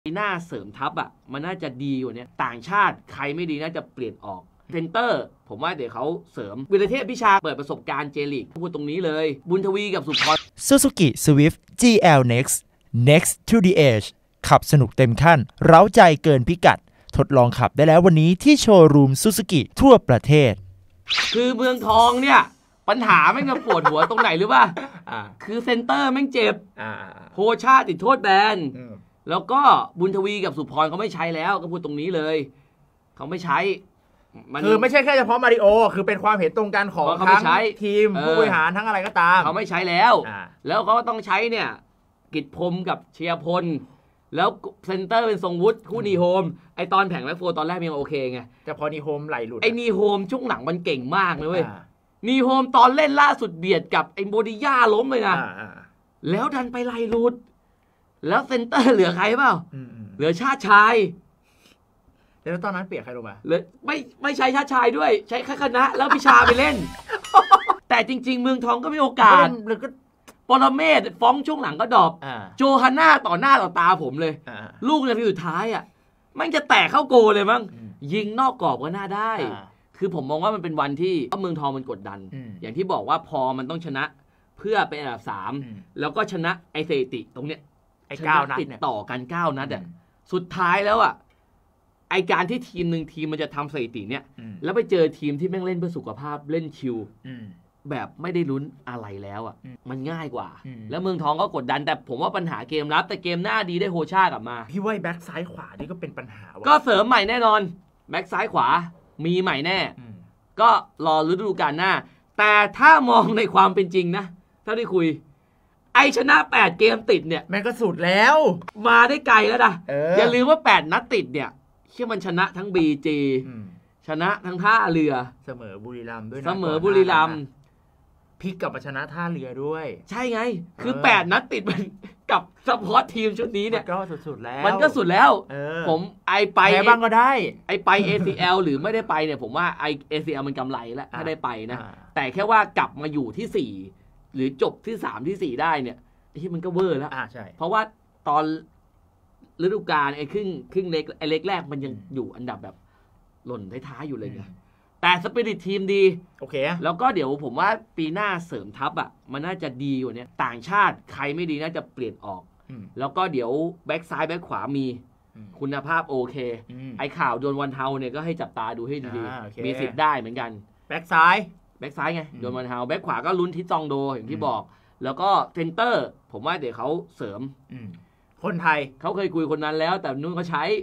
หน้าเสริมทัพอ่ะมันน่าจะดีกว่านี้ต่างชาติใครไม่ดีน่าจะเปลี่ยนออกเซนเตอร์ผมว่าเดี๋ยวเขาเสริมวิรเทพพิชาเปิดประสบการณ์เจลีกพูดตรงนี้เลยบุญทวีกับสุพร Suzuki Swift GL Next to the Edge ขับสนุกเต็มขั้นเร้าใจเกินพิกัดทดลองขับได้แล้ววันนี้ที่โชว์รูม Suzuki ทั่วประเทศคือเมืองทองเนี่ยปัญหาแม่งจะปวดหัวตรงไหนหรือป่ะคือเซนเตอร์แม่งเจ็บโพชาติดโทษแบนแล้วก็บุญทวีกับสุพรเขาไม่ใช้แล้วก็พูดตรงนี้เลยเขาไม่ใช้คือไม่ใช่แค่เฉพาะมาริโอคือเป็นความเห็นตรงกันของทั้งทีมผู้บริหารทั้งอะไรก็ตามเขาไม่ใช้แล้วแล้วเขาต้องใช้เนี่ยกิจพรมกับเชียร์พลแล้วเซนเตอร์เป็นทรงวุฒิคู่นีโฮมไอตอนแผงแบ็คโฟตอนแรกยังโอเคไงแต่พอนีโฮมไหลหลุดไอนีโฮมช่วงหลังมันเก่งมากเลยเว้ยนีโฮมตอนเล่นล่าสุดเบียดกับไอโบดิย่าล้มเลยนะแล้วดันไปไหลหลุดแล้วเซนเตอร์เหลือใครเปล่าเหลือชาติชายแล้วตอนนั้นเปลี่ยนใครลงมาเลยไม่ใช้ชาติชายด้วยใช้คณะแล้วพิชาไปเล่น แต่จริงๆเมืองทองก็มีโอกาสหรือก็ปรเมศฟ้องช่วงหลังก็ดรอปโจฮาน่าต่อหน้าต่อตาผมเลยลูกนาทีสุดท้ายอ่ะมันจะแตกเข้าโกเลยมั้งยิงนอกกรอบก็น่าได้คือผมมองว่ามันเป็นวันที่เมืองทองมันกดดันอย่างที่บอกว่าพอมันต้องชนะเพื่อเป็นอันดับ3แล้วก็ชนะไอเซติตรงเนี้ยไอ้9 นัดติดต่อกัน9 นัดอ่ะสุดท้ายแล้วอ่ะไอการที่ทีมมันจะทำสถิติเนี้ยแล้วไปเจอทีมที่แม่งเล่นเพื่อสุขภาพเล่นชิลแบบไม่ได้ลุ้นอะไรแล้วอ่ะมันง่ายกว่าแล้วเมืองทองก็กดดันแต่ผมว่าปัญหาเกมรับแต่เกมหน้าดีได้โฮชากลับมาพี่ว่าแบ็คซ้ายขวานี่ก็เป็นปัญหาก็เสริมใหม่แน่นอนแบ็คซ้ายขวามีใหม่แน่ก็รอฤดูกาลหน้าแต่ถ้ามองในความเป็นจริงนะเท่าที่คุยไอชนะ8เกมติดเนี่ยมันก็สุดแล้วมาได้ไกลแล้วนะอย่าลืมว่า8นัดติดเนี่ยเชื่อมันชนะทั้ง BG ชนะทั้งท่าเรือเสมอบุรีรัมย์ด้วยนะเสมอบุรีรัมย์พลิกกลับมาชนะท่าเรือด้วยใช่ไงคือ8นัดติดมันกับซัพพอร์ตทีมชุดนี้เนี่ยก็สุดๆแล้วมันก็สุดแล้วผมไอไปแพ้บ้างก็ได้ไอไป ACL หรือไม่ได้ไปเนี่ยผมว่าไอ ACL มันกำไรแล้วถ้าได้ไปนะแต่แค่ว่ากลับมาอยู่ที่4หรือจบที่3ที่4ได้เนี่ยที่มันก็เวอร์แล้วใช่เพราะว่าตอนฤดูกาลไอ้ครึ่งเล็กไอ้เล็กแรกมันยังอยู่อันดับแบบหล่นท้ายๆอยู่เลยไงแต่สปิริตทีมดีโอเคแล้วก็เดี๋ยวผมว่าปีหน้าเสริมทัพอ่ะมันน่าจะดีกว่านี้ต่างชาติใครไม่ดีน่าจะเปลี่ยนออกแล้วก็เดี๋ยวแบ็คซ้ายแบ็คขวามีคุณภาพโอเคไอ้ข่าวโดนวันเฮาเนี่ยก็ให้จับตาดูให้ดีๆมีสิทธิ์ได้เหมือนกันแบ็คซ้ายไงโดนวันเฮาแบ็คขวาก็ลุ้นทิศซองโดอย่างที่บอกแล้วก็เซนเตอร์ผมว่าเดี๋ยวเขาเสริมคนไทยเขาเคยคุยคนนั้นแล้วแต่นุ่นเขาใช้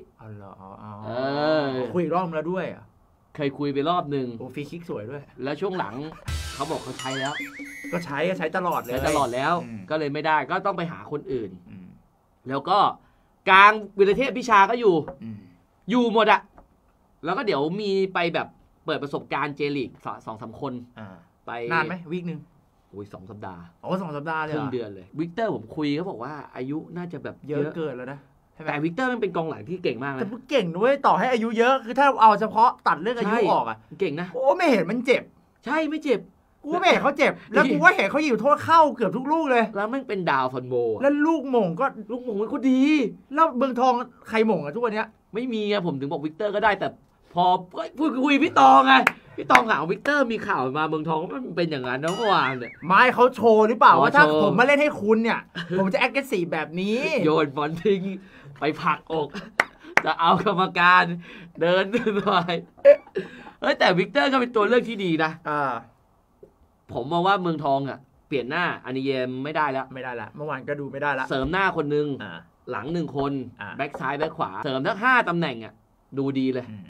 คุยรอบแล้วด้วยเคยคุยไปรอบนึงฟรีคิกสวยด้วยแล้วช่วงหลังเขาบอกเขาใช้แล้วก็ใช้ตลอดเลยใช้ตลอดแล้วก็เลยไม่ได้ก็ต้องไปหาคนอื่นแล้วก็กลางวิรเทพพิชาก็อยู่หมดอะแล้วก็เดี๋ยวมีไปแบบเปิดประสบการณ์เจลีก 2-3 คนไปนานไหมวีคนึง 2 สัปดาห์ 2 สัปดาห์เลยครึ่งเดือนเลยวิกเตอร์ผมคุยเขาบอกว่าอายุน่าจะแบบเยอะเกินแล้วนะแต่วิกเตอร์มันเป็นกองหลังที่เก่งมากนะแต่เก่งด้วยต่อให้อายุเยอะคือถ้าเอาเฉพาะตัดเรื่องอายุออกเก่งนะโอ้ไม่เห็นมันเจ็บใช่ไม่เจ็บกูไม่เห็นเขาเจ็บแล้วกูว่าเห็นเขาอยู่โทษเข้าเกือบทุกลูกเลยแล้วมันเป็นดาวฟันโบแล้วลูกหม่งมันก็ดีแล้วเมืองทองใครหม่งทุกวันนี้ไม่มีไงผมถึงบอกวิกเตอร์ก็ได้แต่พอพูดคุยพี่ตองไงพี่ตองถามวิกเตอร์มีข่าวมาเมืองทองมันเป็นอย่างนั้นนะเมื่อวานเนี่ยไม่เขาโชว์หรือเปล่าว่าถ้าผมมาเล่นให้คุณเนี่ยผมจะแอคทีฟแบบนี้โยนบอลทิ้งไปผลักอกจะเอากรรมการเดินหน่อยแต่วิกเตอร์ก็เป็นตัวเลือกที่ดีนะผมมองว่าเมืองทองเปลี่ยนหน้าอานิเยมไม่ได้แล้วเมื่อวานก็ดูไม่ได้แล้วเสริมหน้าคนนึงหลัง1 คนแบ็คซ้ายแบ็คขวาเสริมทั้ง5 ตำแหน่งดูดีเลย